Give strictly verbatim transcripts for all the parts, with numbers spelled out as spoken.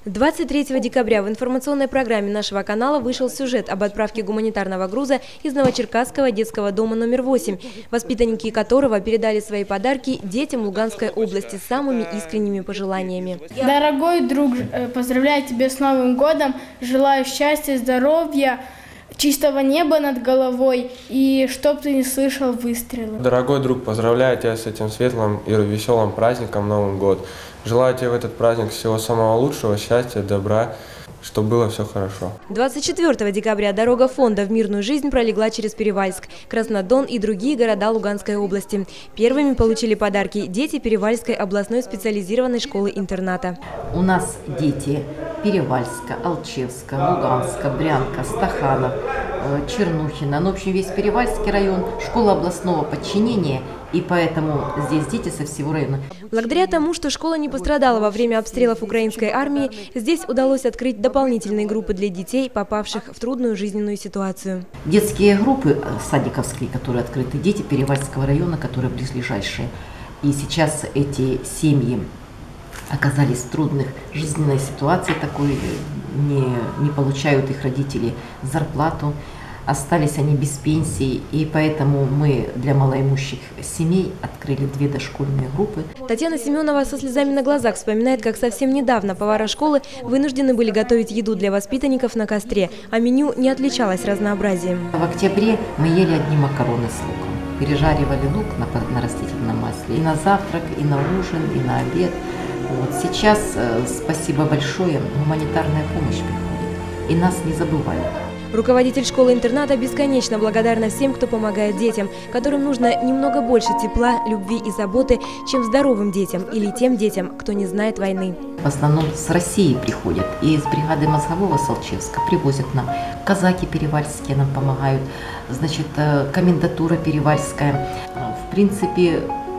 двадцать третьего декабря в информационной программе нашего канала вышел сюжет об отправке гуманитарного груза из Новочеркасского детского дома номер восемь, воспитанники которого передали свои подарки детям Луганской области с самыми искренними пожеланиями. Дорогой друг, поздравляю тебя с Новым годом, желаю счастья, здоровья, чистого неба над головой и чтоб ты не слышал выстрелов. Дорогой друг, поздравляю тебя с этим светлым и веселым праздником Новым год. Желаю тебе в этот праздник всего самого лучшего, счастья, добра, чтобы было все хорошо. двадцать четвёртого декабря дорога фонда в мирную жизнь пролегла через Перевальск, Краснодон и другие города Луганской области. Первыми получили подарки дети Перевальской областной специализированной школы-интерната. У нас дети Перевальска, Алчевска, Луганска, Брянка, Стаханов, Чернухина. Ну, в общем, весь Перевальский район, школа областного подчинения. И поэтому здесь дети со всего района. Благодаря тому, что школа не пострадала во время обстрелов украинской армии, здесь удалось открыть дополнительные группы для детей, попавших в трудную жизненную ситуацию. Детские группы садиковские, которые открыты, дети Перевальского района, которые близлежащие. И сейчас эти семьи оказались в трудных жизненной ситуации, такой не, не получают их родители зарплату. Остались они без пенсии, и поэтому мы для малоимущих семей открыли две дошкольные группы. Татьяна Семенова со слезами на глазах вспоминает, как совсем недавно повара школы вынуждены были готовить еду для воспитанников на костре, а меню не отличалось разнообразием. В октябре мы ели одни макароны с луком, пережаривали лук на, на растительном масле и на завтрак, и на ужин, и на обед. Вот. Сейчас, э, спасибо большое, гуманитарная помощь приходит, и нас не забывают. Руководитель школы-интерната бесконечно благодарна всем, кто помогает детям, которым нужно немного больше тепла, любви и заботы, чем здоровым детям или тем детям, кто не знает войны. В основном с России приходят, и из бригады Мозгового Солчевска привозят нам. Казаки перевальские нам помогают, значит, комендатура перевальская. В принципе,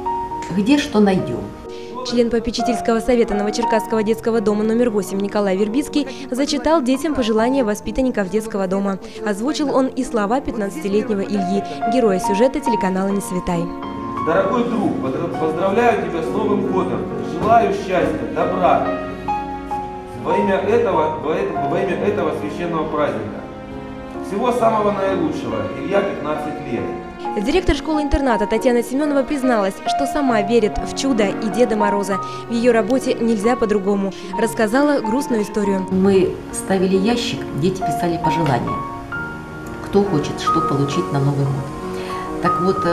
где что найдем. Член попечительского совета Новочеркасского детского дома номер восемь Николай Вербицкий зачитал детям пожелания воспитанников детского дома. Озвучил он и слова пятнадцатилетнего Ильи, героя сюжета телеканала «Не светай». Дорогой друг, поздравляю тебя с Новым годом. Желаю счастья, добра во имя этого, во имя этого священного праздника. Всего самого наилучшего. Илья, пятнадцать лет. Директор школы-интерната Татьяна Семенова призналась, что сама верит в чудо и Деда Мороза. В ее работе нельзя по-другому. Рассказала грустную историю. Мы ставили ящик, дети писали пожелания. Кто хочет что получить на Новый год. Так вот,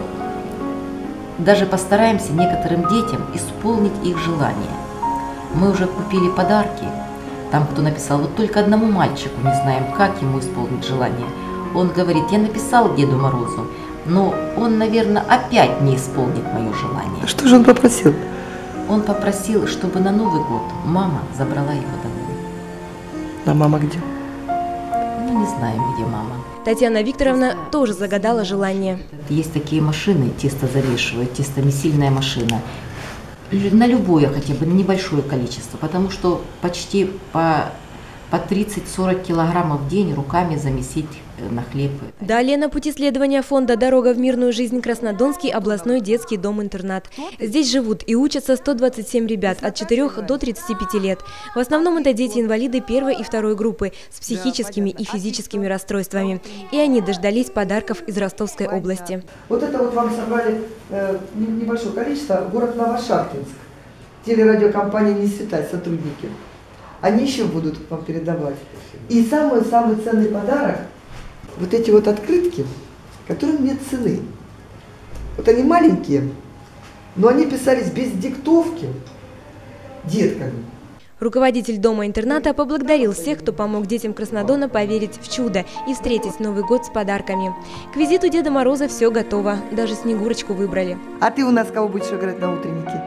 даже постараемся некоторым детям исполнить их желания. Мы уже купили подарки. Там кто написал, вот только одному мальчику не знаем, как ему исполнить желание. Он говорит, я написал Деду Морозу, но он, наверное, опять не исполнит мое желание. Что же он попросил? Он попросил, чтобы на Новый год мама забрала его домой. А мама где? Ну, не знаем, где мама. Татьяна Викторовна тоже загадала желание. Есть такие машины, тесто замешивают, тестомесильная машина. На любое хотя бы, на небольшое количество, потому что почти по, по тридцать-сорок килограммов в день руками замесить на хлеб. Далее на пути следования фонда «Дорога в мирную жизнь» Краснодонский областной детский дом-интернат. Здесь живут и учатся сто двадцать семь ребят от четырёх до тридцати пяти лет. В основном это дети-инвалиды первой и второй группы с психическими и физическими расстройствами. И они дождались подарков из Ростовской области. Вот это вот вам собрали э, небольшое количество, город Новошахтинск. Телерадиокомпания «Не светай», сотрудники. Они еще будут вам передавать. И самый-самый ценный подарок – вот эти вот открытки, которым нет цены. Вот они маленькие, но они писались без диктовки детками. Руководитель дома-интерната поблагодарил всех, кто помог детям Краснодона поверить в чудо и встретить Новый год с подарками. К визиту Деда Мороза все готово, даже Снегурочку выбрали. А ты у нас кого будешь играть на утреннике?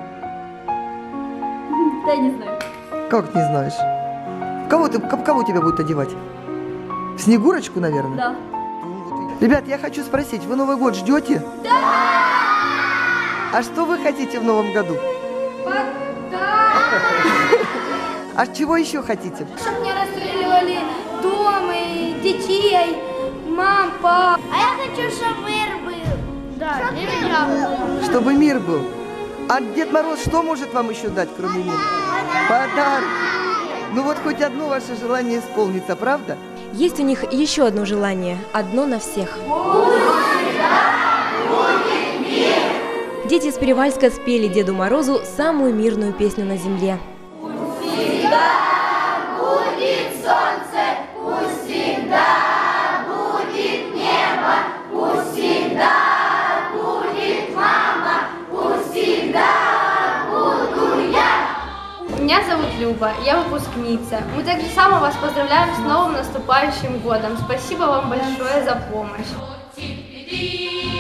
Да, не знаю. Как не знаешь? Кого, ты, кого тебя будут одевать? Снегурочку, наверное? Да. Ребят, я хочу спросить, вы Новый год ждете? Да! А что вы хотите в Новом году? Подарок! А чего еще хотите? Чтобы не расстреливали дом и детей, мам, пап. А я хочу, чтобы мир был. Да, и Чтобы мир был. А Дед Мороз что может вам еще дать, кроме мира? Подарки. Ну вот хоть одно ваше желание исполнится, правда? Есть у них еще одно желание, одно на всех. Дети с Перевальска спели Деду Морозу самую мирную песню на земле. Пусть всегда будет солнце, пусть всегда будет небо, пусть всегда будет мама, пусть всегда буду я. Меня зовут Люба, я выпускница. Мы так же само вас поздравляем с новым наступающим годом. Спасибо вам большое за помощь.